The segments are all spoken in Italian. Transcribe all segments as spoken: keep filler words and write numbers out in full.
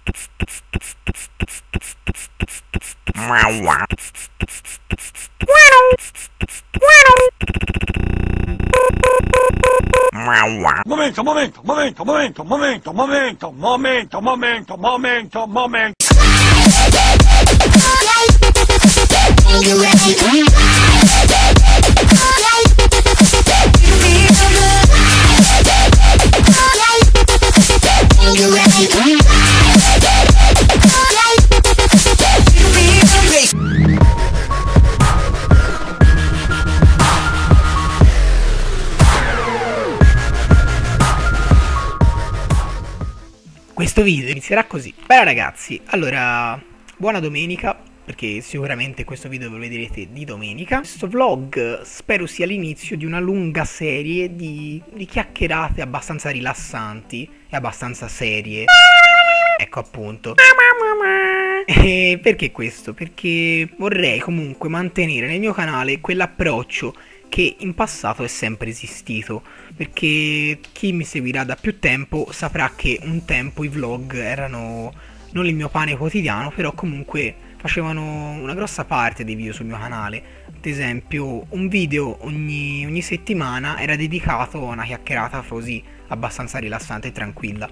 Momento, momento, momento, momento, momento, momento, momento, momento, momento, momento. Questo video inizierà così. Beh ragazzi, allora, buona domenica, perché sicuramente questo video lo vedrete di domenica. Questo vlog spero sia l'inizio di una lunga serie di, di chiacchierate abbastanza rilassanti e abbastanza serie. Ecco appunto. E perché questo? Perché vorrei comunque mantenere nel mio canale quell'approccio che in passato è sempre esistito, perché chi mi seguirà da più tempo saprà che un tempo i vlog erano non il mio pane quotidiano, però comunque facevano una grossa parte dei video sul mio canale. Ad esempio un video ogni, ogni settimana era dedicato a una chiacchierata così abbastanza rilassante e tranquilla,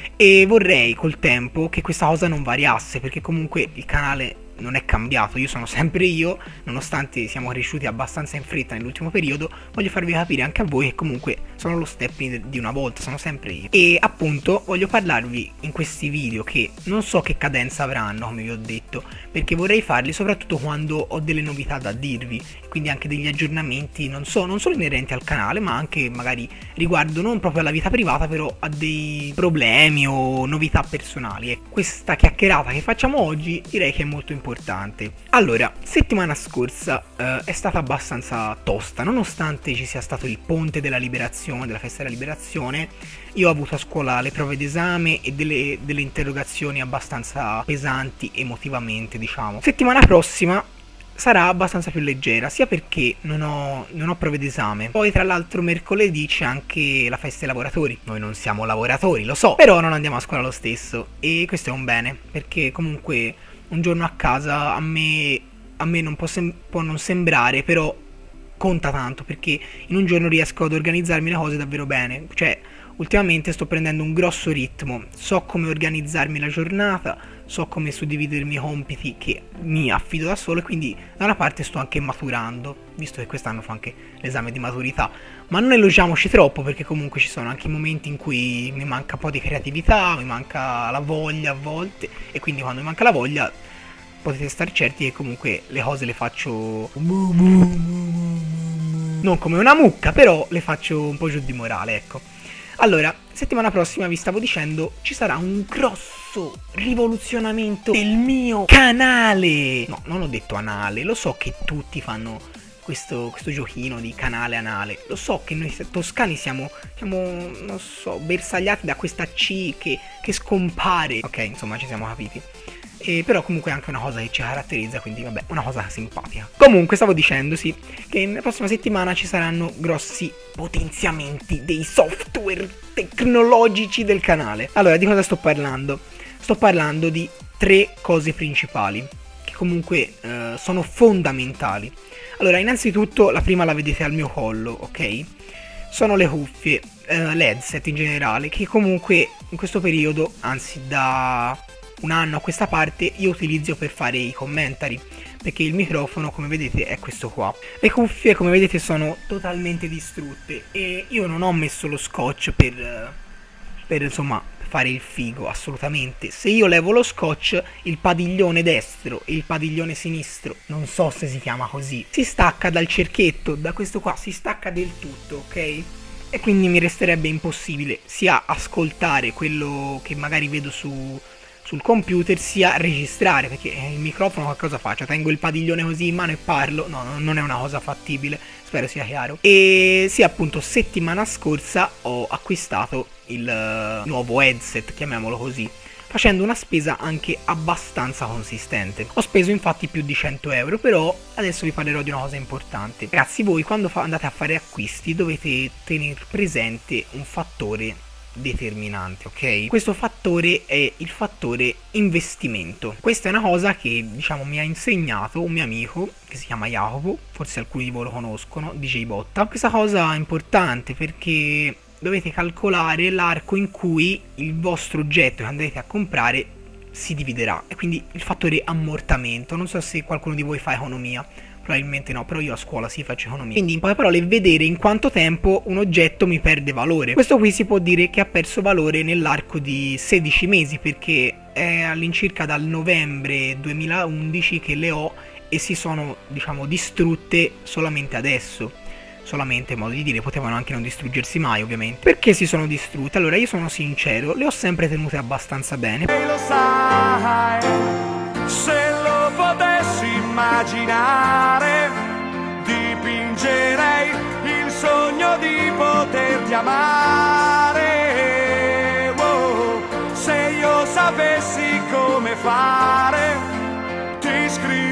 e vorrei col tempo che questa cosa non variasse, perché comunque il canale non è cambiato, io sono sempre io, nonostante siamo cresciuti abbastanza in fretta nell'ultimo periodo. Voglio farvi capire anche a voi che comunque sono lo Stepney di una volta, sono sempre io. E appunto voglio parlarvi in questi video, che non so che cadenza avranno, come vi ho detto, perché vorrei farli soprattutto quando ho delle novità da dirvi, quindi anche degli aggiornamenti, non so, non solo inerenti al canale, ma anche magari riguardo non proprio alla vita privata, però a dei problemi o novità personali. E questa chiacchierata che facciamo oggi direi che è molto importante. Importante. Allora, settimana scorsa eh, è stata abbastanza tosta, nonostante ci sia stato il ponte della liberazione, della festa della liberazione. Io ho avuto a scuola le prove d'esame e delle, delle interrogazioni abbastanza pesanti emotivamente, diciamo. Settimana prossima sarà abbastanza più leggera, sia perché non ho, non ho prove d'esame. Poi tra l'altro mercoledì c'è anche la festa dei lavoratori. Noi non siamo lavoratori, lo so, però non andiamo a scuola lo stesso, e questo è un bene, perché comunque un giorno a casa a me, a me non può, può non sembrare, però conta tanto, perché in un giorno riesco ad organizzarmi le cose davvero bene. Cioè, ultimamente sto prendendo un grosso ritmo, so come organizzarmi la giornata, so come suddividermi i compiti che mi affido da solo, e quindi da una parte sto anche maturando, visto che quest'anno fa anche l'esame di maturità. Ma non elogiamoci troppo, perché comunque ci sono anche momenti in cui mi manca un po' di creatività, mi manca la voglia a volte, e quindi quando mi manca la voglia potete star certi che comunque le cose le faccio non come una mucca, però le faccio un po' giù di morale, ecco. Allora, settimana prossima, vi stavo dicendo, ci sarà un grosso rivoluzionamento del mio canale. No, non ho detto anale, lo so che tutti fanno questo, questo giochino di canale anale. Lo so che noi toscani siamo, siamo non so, bersagliati da questa C che, che scompare. Ok, insomma, ci siamo capiti. E però comunque è anche una cosa che ci caratterizza, quindi vabbè, una cosa simpatica. Comunque stavo dicendo, sì, che nella prossima settimana ci saranno grossi potenziamenti dei software tecnologici del canale. Allora, di cosa sto parlando? Sto parlando di tre cose principali, che comunque eh, sono fondamentali. Allora, innanzitutto la prima la vedete al mio collo, ok? Sono le cuffie, eh, l'headset in generale, che comunque in questo periodo, anzi da un anno a questa parte, io utilizzo per fare i commentari, perché il microfono, come vedete, è questo qua. Le cuffie, come vedete, sono totalmente distrutte, e io non ho messo lo scotch per, per insomma, fare il figo, assolutamente. Se io levo lo scotch, il padiglione destro e il padiglione sinistro, non so se si chiama così, si stacca dal cerchietto, da questo qua si stacca del tutto, ok? E quindi mi resterebbe impossibile sia ascoltare quello che magari vedo su sul computer, sia registrare, perché il microfono che cosa faccio? Tengo il padiglione così in mano e parlo? No, non è una cosa fattibile, spero sia chiaro. E sì, appunto, settimana scorsa ho acquistato il nuovo headset, chiamiamolo così, facendo una spesa anche abbastanza consistente. Ho speso infatti più di cento euro, però adesso vi parlerò di una cosa importante. Ragazzi, voi quando andate a fare acquisti dovete tenere presente un fattore determinante, ok? Questo fattore è il fattore investimento. Questa è una cosa che, diciamo, mi ha insegnato un mio amico che si chiama Jacopo, forse alcuni di voi lo conoscono, D J Botta. Questa cosa è importante perché dovete calcolare l'arco in cui il vostro oggetto che andrete a comprare si dividerà, e quindi il fattore ammortamento. Non so se qualcuno di voi fa economia, probabilmente no, però io a scuola sì faccio economia. Quindi in poche parole vedere in quanto tempo un oggetto mi perde valore. Questo qui si può dire che ha perso valore nell'arco di sedici mesi, perché è all'incirca dal novembre duemilaundici che le ho e si sono, diciamo, distrutte solamente adesso. Solamente in modo di dire, potevano anche non distruggersi mai, ovviamente. Perché si sono distrutte? Allora, io sono sincero, le ho sempre tenute abbastanza bene. E lo sai, se lo potessi immaginare, dipingerei il sogno di poterti amare. Oh, se io sapessi come fare, ti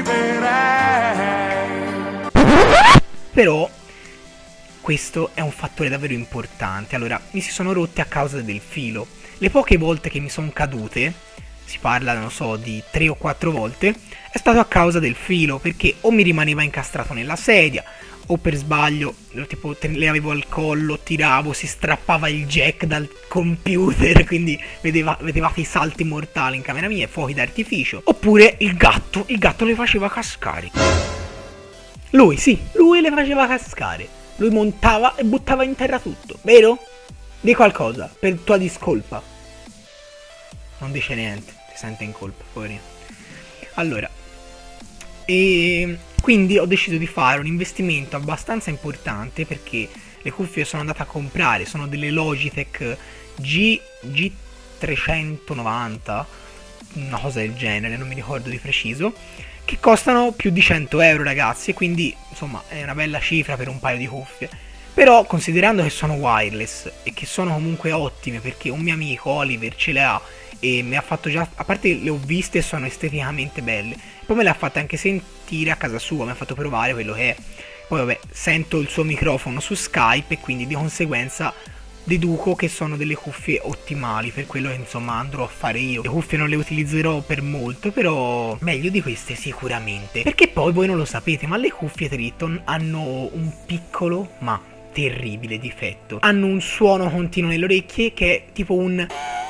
scriverei. Però questo è un fattore davvero importante. Allora, mi si sono rotte a causa del filo. Le poche volte che mi sono cadute, si parla, non so, di tre o quattro volte, è stato a causa del filo, perché o mi rimaneva incastrato nella sedia, o per sbaglio, tipo, le avevo al collo, tiravo, si strappava il jack dal computer, quindi vedeva, vedevate i salti mortali in camera mia, fuochi d'artificio. Oppure il gatto, il gatto le faceva cascare. Lui, sì, lui le faceva cascare. Lui montava e buttava in terra tutto, vero? Di qualcosa, per tua discolpa. Non dice niente, si sente in colpa, poverino. Allora, e quindi ho deciso di fare un investimento abbastanza importante, perché le cuffie sono andate a comprare, sono delle Logitech G, G trecentonovanta, una cosa del genere, non mi ricordo di preciso, che costano più di cento euro, ragazzi, e quindi insomma è una bella cifra per un paio di cuffie. Però considerando che sono wireless e che sono comunque ottime, perché un mio amico Oliver ce le ha e mi ha fatto già, a parte le ho viste e sono esteticamente belle, poi me le ha fatte anche sentire a casa sua, mi ha fatto provare quello che è. Poi vabbè, sento il suo microfono su Skype e quindi di conseguenza deduco che sono delle cuffie ottimali per quello che insomma andrò a fare io. Le cuffie non le utilizzerò per molto, però meglio di queste sicuramente. Perché poi voi non lo sapete, ma le cuffie Triton hanno un piccolo ma terribile difetto. Hanno un suono continuo nelle orecchie che è tipo un...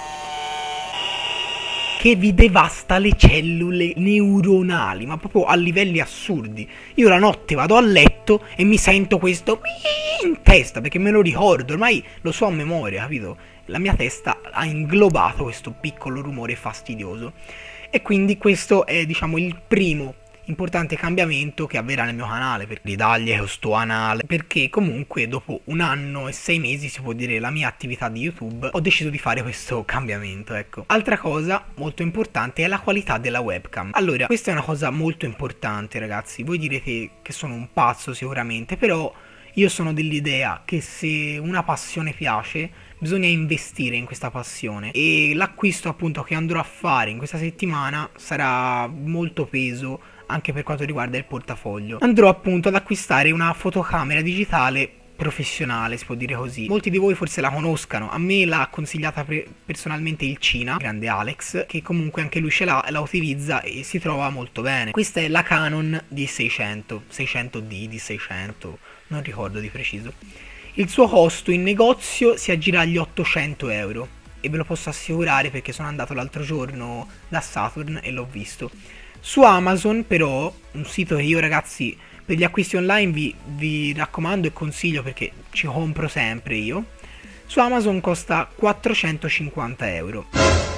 che vi devasta le cellule neuronali, ma proprio a livelli assurdi. Io la notte vado a letto e mi sento questo in testa, perché me lo ricordo, ormai lo so a memoria, capito? La mia testa ha inglobato questo piccolo rumore fastidioso. E quindi questo è, diciamo, il primo importante cambiamento che avverrà nel mio canale, per le taglie con sto anale, perché comunque dopo un anno e sei mesi, si può dire, la mia attività di YouTube, ho deciso di fare questo cambiamento, ecco. Altra cosa molto importante è la qualità della webcam. Allora, questa è una cosa molto importante, ragazzi. Voi direte che sono un pazzo sicuramente, però io sono dell'idea che se una passione piace bisogna investire in questa passione, e l'acquisto appunto che andrò a fare in questa settimana sarà molto peso anche per quanto riguarda il portafoglio. Andrò appunto ad acquistare una fotocamera digitale professionale, si può dire così. Molti di voi forse la conoscano, a me l'ha consigliata personalmente il Cina, grande Alex, che comunque anche lui ce l'ha, la utilizza e si trova molto bene. Questa è la Canon D seicento, seicento D, D seicento, non ricordo di preciso. Il suo costo in negozio si aggira agli ottocento euro e ve lo posso assicurare perché sono andato l'altro giorno da Saturn e l'ho visto. Su Amazon però, un sito che io, ragazzi, per gli acquisti online vi, vi raccomando e consiglio perché ci compro sempre io, su Amazon costa quattrocentocinquanta euro.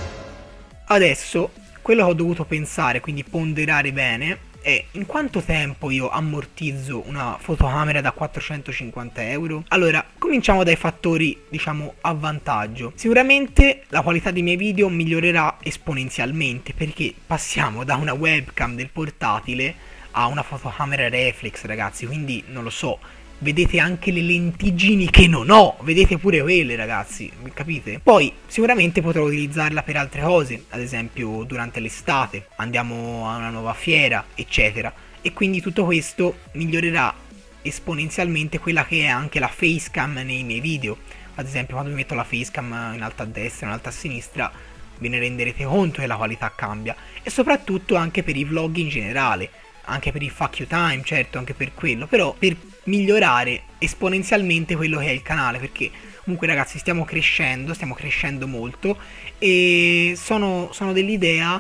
Adesso, quello che ho dovuto pensare, quindi ponderare bene, è in quanto tempo io ammortizzo una fotocamera da quattrocentocinquanta euro? Allora, cominciamo dai fattori, diciamo, a vantaggio. Sicuramente la qualità dei miei video migliorerà esponenzialmente, perché passiamo da una webcam del portatile a una fotocamera reflex, ragazzi, quindi non lo so, vedete anche le lentiggini che non ho, vedete pure quelle, ragazzi, capite? Poi sicuramente potrò utilizzarla per altre cose, ad esempio durante l'estate andiamo a una nuova fiera, eccetera, e quindi tutto questo migliorerà esponenzialmente quella che è anche la facecam nei miei video. ad esempio quando vi metto la facecam in alto a destra, in alto a sinistra, ve ne renderete conto che la qualità cambia. E soprattutto anche per i vlog in generale, anche per il fuck you time, certo, anche per quello, però per migliorare esponenzialmente quello che è il canale, perché comunque ragazzi stiamo crescendo, stiamo crescendo molto, e sono, sono dell'idea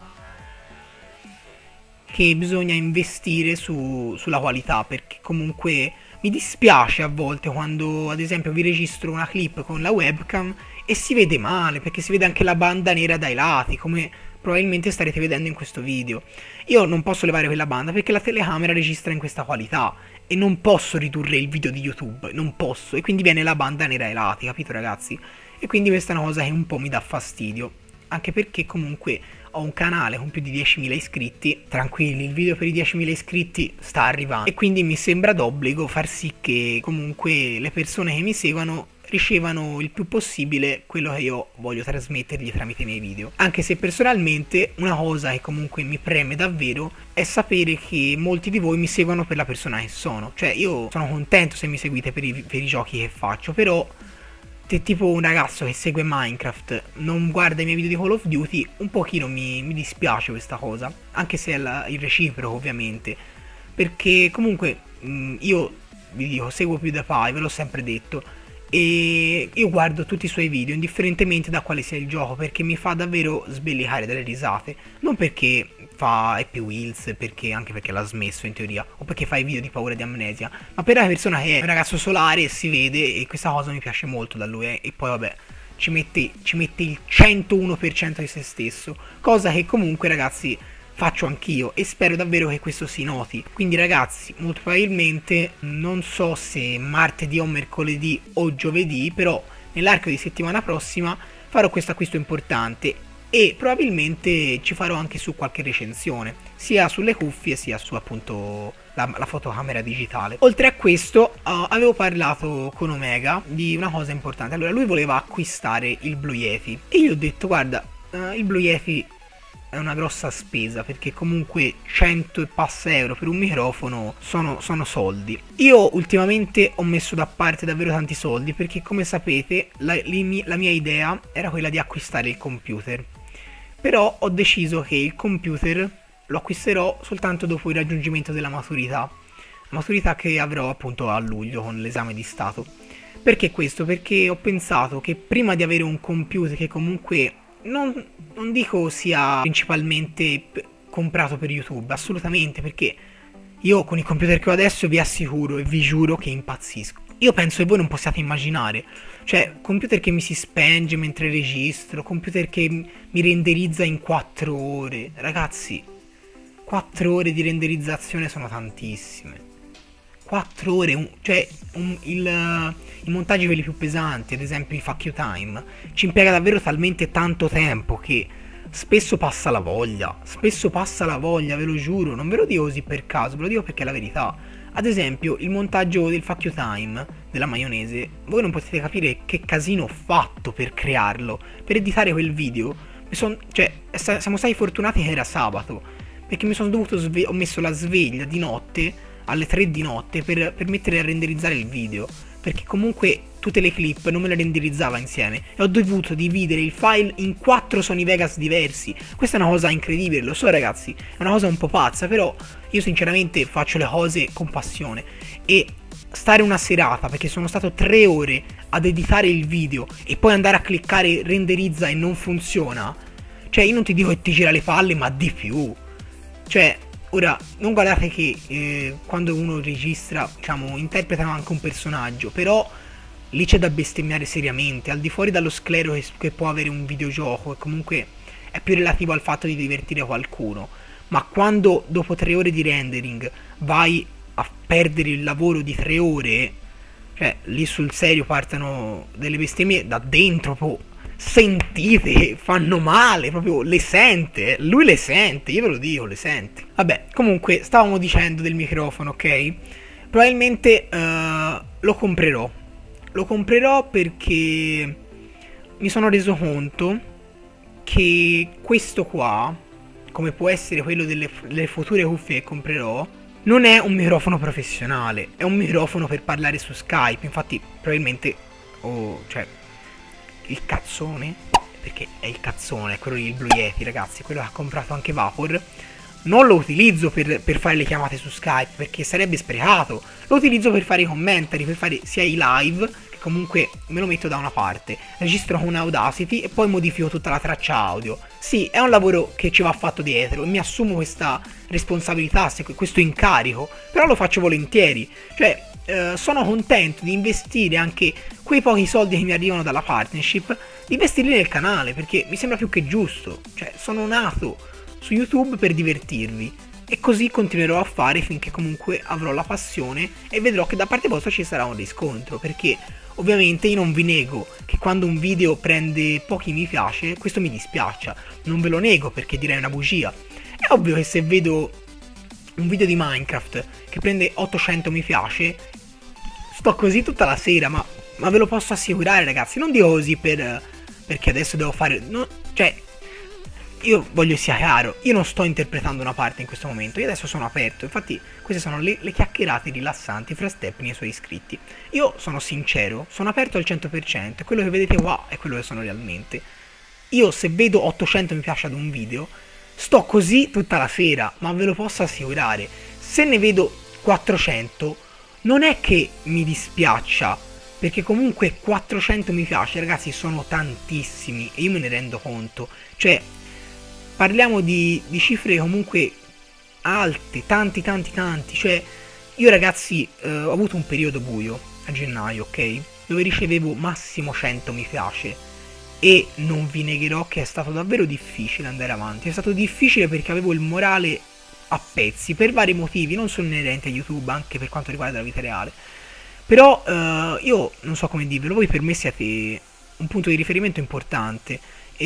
che bisogna investire su, sulla qualità, perché comunque mi dispiace a volte quando ad esempio vi registro una clip con la webcam e si vede male, perché si vede anche la banda nera dai lati, come probabilmente starete vedendo in questo video. Io non posso levare quella banda perché la telecamera registra in questa qualità e non posso ridurre il video di YouTube, non posso, e quindi viene la banda nera ai lati, capito ragazzi? E quindi questa è una cosa che un po' mi dà fastidio, anche perché comunque ho un canale con più di diecimila iscritti, tranquilli, il video per i diecimila iscritti sta arrivando, e quindi mi sembra d'obbligo far sì che comunque le persone che mi seguono ricevano il più possibile quello che io voglio trasmettergli tramite i miei video. Anche se personalmente una cosa che comunque mi preme davvero è sapere che molti di voi mi seguono per la persona che sono. Cioè io sono contento se mi seguite per i, per i giochi che faccio, però se tipo un ragazzo che segue Minecraft non guarda i miei video di Call of Duty, un pochino mi, mi dispiace questa cosa, anche se è la, il reciproco ovviamente, perché comunque mh, io vi dico, seguo PewDiePie, ve l'ho sempre detto, e io guardo tutti i suoi video indifferentemente da quale sia il gioco, perché mi fa davvero sbellicare dalle risate, non perché fa Happy Wheels, perché anche perché l'ha smesso in teoria, o perché fa i video di paura di amnesia, ma per una persona che è un ragazzo solare e si vede, e questa cosa mi piace molto da lui, eh. E poi vabbè ci mette, ci mette il centouno per cento di se stesso, cosa che comunque ragazzi faccio anch'io, e spero davvero che questo si noti. Quindi ragazzi, molto probabilmente, non so se martedì o mercoledì o giovedì, però nell'arco di settimana prossima farò questo acquisto importante, e probabilmente ci farò anche su qualche recensione, sia sulle cuffie sia su appunto la, la fotocamera digitale. Oltre a questo uh, avevo parlato con Omega di una cosa importante. Allora lui voleva acquistare il Blue Yeti e io ho detto guarda, uh, il Blue Yeti è una grossa spesa, perché comunque cento e passa euro per un microfono sono, sono soldi. Io ultimamente ho messo da parte davvero tanti soldi, perché come sapete la, la mia idea era quella di acquistare il computer, però ho deciso che il computer lo acquisterò soltanto dopo il raggiungimento della maturità, la maturità che avrò appunto a luglio con l'esame di Stato. Perché questo? Perché ho pensato che prima di avere un computer che comunque Non, non dico sia principalmente comprato per YouTube, assolutamente, perché io con il computer che ho adesso vi assicuro e vi giuro che impazzisco. Io penso che voi non possiate immaginare, cioè computer che mi si spenge mentre registro, computer che mi renderizza in quattro ore, ragazzi, quattro ore di renderizzazione sono tantissime. quattro ore, un, cioè un, il, i montaggi quelli più pesanti, ad esempio i fuck you time, ci impiega davvero talmente tanto tempo che spesso passa la voglia, spesso passa la voglia, ve lo giuro, non ve lo dico così per caso, ve lo dico perché è la verità. Ad esempio il montaggio del fuck you time, della maionese, voi non potete capire che casino ho fatto per crearlo, per editare quel video, mi son, cioè siamo stati fortunati che era sabato, perché mi sono dovuto sve- ho messo la sveglia di notte alle tre di notte per, per mettere a renderizzare il video, perché comunque tutte le clip non me le renderizzava insieme e ho dovuto dividere il file in quattro Sony Vegas diversi. Questa è una cosa incredibile, lo so ragazzi, è una cosa un po' pazza, però io sinceramente faccio le cose con passione, e stare una serata, perché sono stato tre ore ad editare il video e poi andare a cliccare renderizza e non funziona, cioè io non ti dico che ti gira le palle, ma di più. Cioè ora, non guardate che eh, quando uno registra, diciamo, interpretano anche un personaggio, però lì c'è da bestemmiare seriamente, al di fuori dallo sclero che, che può avere un videogioco, e comunque è più relativo al fatto di divertire qualcuno. Ma quando dopo tre ore di rendering vai a perdere il lavoro di tre ore, cioè lì sul serio partono delle bestemmie da dentro, po'. Sentite, fanno male, proprio le sente, lui le sente, io ve lo dico, le sente. Vabbè, comunque stavamo dicendo del microfono, ok? Probabilmente uh, lo comprerò, lo comprerò perché mi sono reso conto che questo qua, come può essere quello delle, delle future cuffie che comprerò, non è un microfono professionale, è un microfono per parlare su Skype. Infatti probabilmente, oh, cioè il cazzone, perché è il cazzone, quello lì, il Blue Yeti, ragazzi, quello che ha comprato anche Vapor, non lo utilizzo per, per fare le chiamate su Skype, perché sarebbe sprecato. Lo utilizzo per fare i commentari, per fare sia i live, che comunque me lo metto da una parte, registro con Audacity e poi modifico tutta la traccia audio. Sì, è un lavoro che ci va fatto dietro e mi assumo questa responsabilità, questo incarico, però lo faccio volentieri. Cioè, eh, sono contento di investire anche quei pochi soldi che mi arrivano dalla partnership, di investirli nel canale, perché mi sembra più che giusto. Cioè, sono nato su YouTube per divertirvi e così continuerò a fare finché comunque avrò la passione e vedrò che da parte vostra ci sarà un riscontro, perché ovviamente io non vi nego che quando un video prende pochi mi piace questo mi dispiaccia, non ve lo nego perché direi una bugia. È ovvio che se vedo un video di Minecraft che prende ottocento mi piace sto così tutta la sera, ma, ma ve lo posso assicurare, ragazzi. Non dico così per, perché adesso devo fare, no, cioè io voglio sia chiaro, io non sto interpretando una parte in questo momento, io adesso sono aperto, infatti queste sono le, le chiacchierate rilassanti fra Stepney e i suoi iscritti. Io sono sincero, sono aperto al cento per cento, quello che vedete qua è quello che sono realmente. Io se vedo ottocento mi piace ad un video, sto così tutta la sera, ma ve lo posso assicurare, se ne vedo quattrocento non è che mi dispiaccia, perché comunque quattrocento mi piace, ragazzi, sono tantissimi e io me ne rendo conto. Cioè, parliamo di, di cifre comunque alte, tanti tanti tanti. Cioè, io ragazzi eh, ho avuto un periodo buio a gennaio, ok? Dove ricevevo massimo cento mi piace e non vi negherò che è stato davvero difficile andare avanti. È stato difficile perché avevo il morale a pezzi per vari motivi, non solo inerenti a YouTube, anche per quanto riguarda la vita reale. Però eh, io non so come dirvelo, voi per me siete un punto di riferimento importante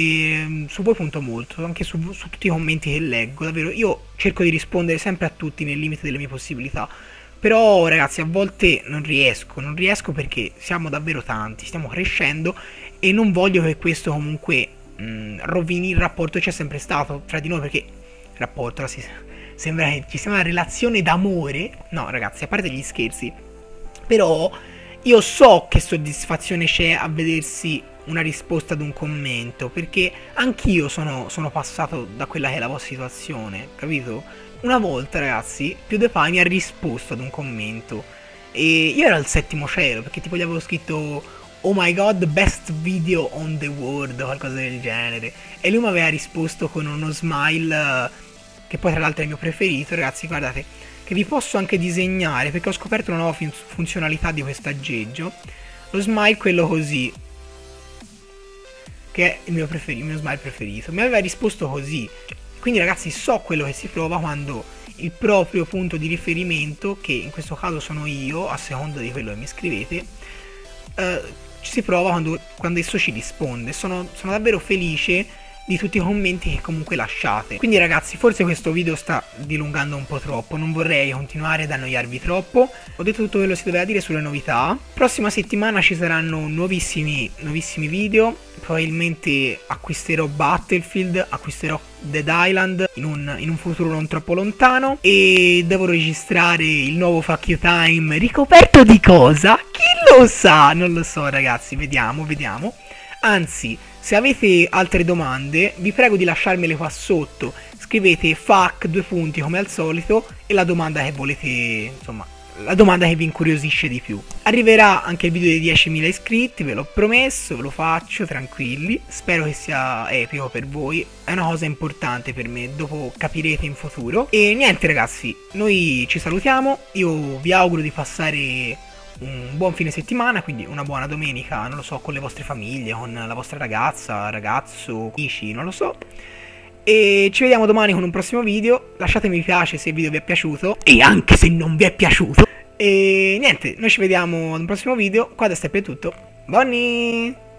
e su voi punto molto, anche su, su tutti i commenti che leggo, davvero. Io cerco di rispondere sempre a tutti nel limite delle mie possibilità, però ragazzi a volte non riesco, non riesco perché siamo davvero tanti, stiamo crescendo e non voglio che questo comunque mh, rovini il rapporto che c'è sempre stato tra di noi, perché il rapporto, si, sembra che ci sia una relazione d'amore, no ragazzi, a parte gli scherzi, però io so che soddisfazione c'è a vedersi una risposta ad un commento, perché anch'io sono, sono passato da quella che è la vostra situazione, capito? Una volta ragazzi PewDiePie mi ha risposto ad un commento e io ero al settimo cielo, perché tipo gli avevo scritto oh my god best video on the world o qualcosa del genere, e lui mi aveva risposto con uno smile che poi tra l'altro è il mio preferito. Ragazzi guardate che vi posso anche disegnare, perché ho scoperto una nuova fun funzionalità di questo aggeggio, lo smile quello così, che è il mio, il mio smile preferito, mi aveva risposto così. Quindi ragazzi so quello che si prova quando il proprio punto di riferimento, che in questo caso sono io, a seconda di quello che mi scrivete, eh, ci si prova quando, quando esso ci risponde. Sono, sono davvero felice di tutti i commenti che comunque lasciate. Quindi ragazzi forse questo video sta dilungando un po' troppo, non vorrei continuare ad annoiarvi troppo. Ho detto tutto quello che si doveva dire sulle novità. Prossima settimana ci saranno nuovissimi, nuovissimi video. Probabilmente acquisterò Battlefield, acquisterò Dead Island in un, in un futuro non troppo lontano, e devo registrare il nuovo Fuck You Time ricoperto di cosa? Chi lo sa? Non lo so ragazzi, vediamo, vediamo. Anzi, se avete altre domande vi prego di lasciarmele qua sotto, scrivete fuck due punti come al solito e la domanda che volete, insomma la domanda che vi incuriosisce di più. Arriverà anche il video dei diecimila iscritti, ve l'ho promesso, ve lo faccio, tranquilli. Spero che sia epico per voi, è una cosa importante per me, dopo capirete in futuro. E niente ragazzi, noi ci salutiamo, io vi auguro di passare un buon fine settimana, quindi una buona domenica, non lo so, con le vostre famiglie, con la vostra ragazza, ragazzo, amici, non lo so. E ci vediamo domani con un prossimo video. Lasciate mi piace se il video vi è piaciuto, e anche se non vi è piaciuto. E niente, noi ci vediamo ad un prossimo video. Qua da Step è tutto. Buoni!